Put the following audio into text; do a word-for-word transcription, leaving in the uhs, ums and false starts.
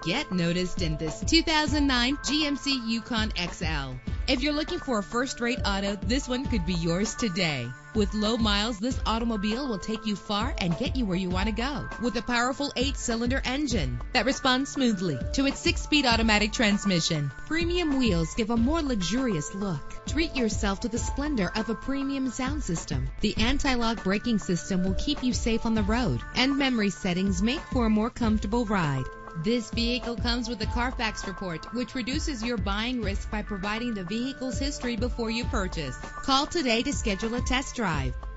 Get noticed in this two thousand nine G M C Yukon X L. If you're looking for a first-rate auto, this one could be yours today. With low miles, this automobile will take you far and get you where you want to go. With a powerful eight-cylinder engine that responds smoothly to its six-speed automatic transmission. Premium wheels give a more luxurious look. Treat yourself to the splendor of a premium sound system. The anti-lock braking system will keep you safe on the road, and memory settings make for a more comfortable ride. This vehicle comes with a Carfax report, which reduces your buying risk by providing the vehicle's history before you purchase. Call today to schedule a test drive.